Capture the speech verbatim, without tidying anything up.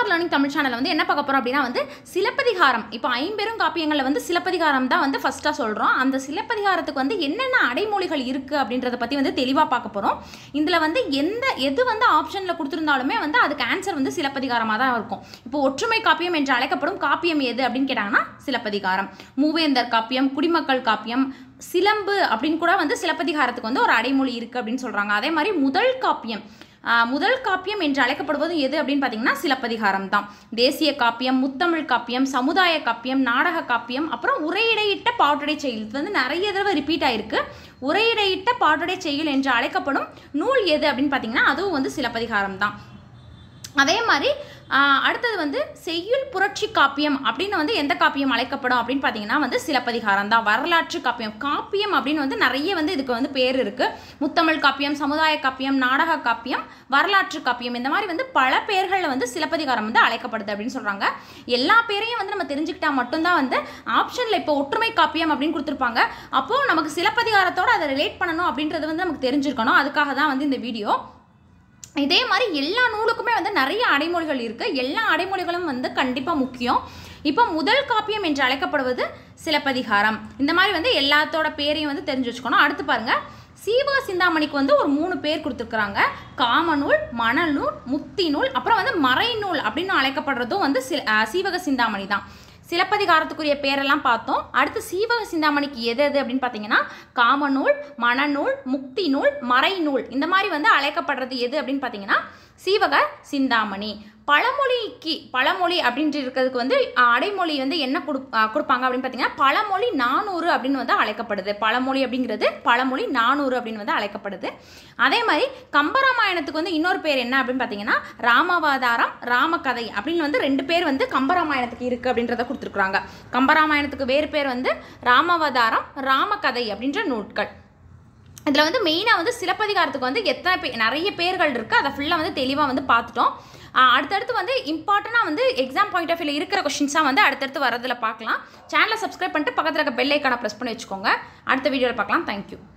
Smart learning Tamil சேனல்ல வந்து என்ன பார்க்க போறோம் அப்படினா வந்து சிலப்பதிகாரம். இப்போ ஐம்பெரும் காப்பியங்கள்ல வந்து சிலப்பதிகாரம் தான் வந்து ஃபர்ஸ்டா சொல்றோம். அந்த சிலப்பதிகாரத்துக்கு வந்து என்னென்ன அடைமொழிகள் இருக்கு அப்படின்றத பத்தி வந்து தெளிவா பார்க்க போறோம். இதுல வந்து எந்த எது வந்து ஆப்ஷன்ல கொடுத்திருந்தாலுமே வந்து அதுக்கு ஆன்சர் வந்து சிலப்பதிகாரமா தான் இருக்கும். இப்போ ஒற்றுமை காப்பியம் என்று அழைக்கப்படும் காப்பியம் எது அப்படின்னு கேட்டாங்கன்னா சிலப்பதிகாரம். மூவேந்தர் காப்பியம், குடிமக்கள் காப்பியம், சிலம்பு அப்படின்னு கூட வந்து சிலப்பதிகாரத்துக்கு வந்து ஒரு அடைமொழி இருக்கு அப்படின்னு சொல்றாங்க. அதே மாதிரி முதல் காப்பியம் முதல் காப்பியம் என்று அழைக்கப்படுவது எது அப்படின்னு பார்த்தீங்கன்னா சிலப்பதிகாரம் தான். தேசிய காப்பியம், முத்தமிழ் காப்பியம், சமுதாய காப்பியம், நாடக காப்பியம், அப்புறம் உரையிடையிட்ட பாட்டுடை செய்யுள். இது வந்து நிறைய தடவை ரிப்பீட் ஆயிருக்கு. உரையிடையிட்ட பாட்டுடை செய்யுள் என்று அழைக்கப்படும் நூல் எது அப்படின்னு பார்த்தீங்கன்னா அதுவும் வந்து சிலப்பதிகாரம் தான். அதே மாதிரி அடுத்தது வந்து செய்யுள் புரட்சி காப்பியம் அப்படின்னு வந்து எந்த காப்பியம் அழைக்கப்படும் அப்படின்னு பார்த்தீங்கன்னா வந்து சிலப்பதிகாரம் தான். வரலாற்று காப்பியம் காப்பியம் அப்படின்னு வந்து நிறைய வந்து இதுக்கு வந்து பேர் இருக்கு. முத்தமிழ் காப்பியம், சமுதாய காப்பியம், நாடக காப்பியம், வரலாற்று காப்பியம், இந்த மாதிரி வந்து பல பேர்களில் வந்து சிலப்பதிகாரம் வந்து அழைக்கப்படுது அப்படின்னு சொல்றாங்க. எல்லா பேரையும் வந்து நம்ம தெரிஞ்சுக்கிட்டா மட்டும்தான் வந்து ஆப்ஷன்ல இப்போ ஒற்றுமை காப்பியம் அப்படின்னு கொடுத்துருப்பாங்க. அப்போ நமக்கு சிலப்பதிகாரத்தோட அதை ரிலேட் பண்ணணும் அப்படின்றது வந்து நமக்கு தெரிஞ்சிருக்கணும். அதுக்காக தான் வந்து இந்த வீடியோ. இதே மாதிரி எல்லா நூலுக்குமே வந்து நிறைய அடைமொழிகள் இருக்கு. எல்லா அடைமொழிகளும் வந்து கண்டிப்பா முக்கியம். இப்போ முதல் காப்பியம் என்று அழைக்கப்படுவது சிலப்பதிகாரம். இந்த மாதிரி வந்து எல்லாத்தோட பேரையும் வந்து தெரிஞ்சு வச்சுக்கணும். அடுத்து பாருங்க, சீவக சிந்தாமணிக்கு வந்து ஒரு மூணு பேர் கொடுத்துருக்குறாங்க. காமநூல், மணநூல், முக்தி நூல், அப்புறம் வந்து மறைநூல் அப்படின்னு அழைக்கப்படுறதும் வந்து சீவக சிந்தாமணி தான். சிலப்பதிகாரத்துக்குரிய பேரெல்லாம் பார்த்தோம். அடுத்து சீவக சிந்தாமணிக்கு எது எது அப்படின்னு பார்த்தீங்கன்னா காமநூல், மணநூல், முக்தி நூல், மறைநூல், இந்த மாதிரி வந்து அழைக்கப்படுறது எது அப்படின்னு பார்த்தீங்கன்னா சீவக சிந்தாமணி. பழமொழிக்கு பழமொழி அப்படின்ட்டு இருக்கிறதுக்கு வந்து அடைமொழி வந்து என்ன கொடு கொடுப்பாங்க அப்படின்னு பார்த்தீங்கன்னா பழமொழி நானூறு அப்படின்னு வந்து அழைக்கப்படுது. பழமொழி அப்படிங்கிறது பழமொழி நானூறு அப்படின்னு வந்து அழைக்கப்படுது. அதே மாதிரி கம்பராமாயணத்துக்கு வந்து இன்னொரு பேர் என்ன அப்படின்னு பார்த்தீங்கன்னா ராமாவதாரம், ராமகதை அப்படின்னு வந்து ரெண்டு பேர் வந்து கம்பராமாயணத்துக்கு இருக்கு அப்படின்றத கொடுத்துருக்குறாங்க. கம்பராமாயணத்துக்கு வேறு பேர் வந்து ராமாவதாரம், ராமகதை அப்படின்ற நூட்கள். இதில் வந்து மெயினாக வந்து சிலப்பதிகாரத்துக்கு வந்து எத்தனை பே நிறைய பேர்கள் இருக்குது. அதை ஃபுல்லாக வந்து தெளிவாக வந்து பார்த்துட்டோம். அடுத்தடுத்து வந்து இம்பார்ட்டண்டாக வந்து எக்ஸாம் பாயிண்ட் ஆஃப் வியூவில் இருக்கிற கொஸ்டின்ஸாக வந்து அடுத்தடுத்து வரதில் பார்க்கலாம். சேனலை சப்ஸ்கிரைப் பண்ணிட்டு பக்கத்தில் இருக்க பெல் ஐக்கானை ப்ரெஸ் பண்ணி வச்சுக்கோங்க. அடுத்த வீடியோவில் பார்க்கலாம். தேங்க்யூ.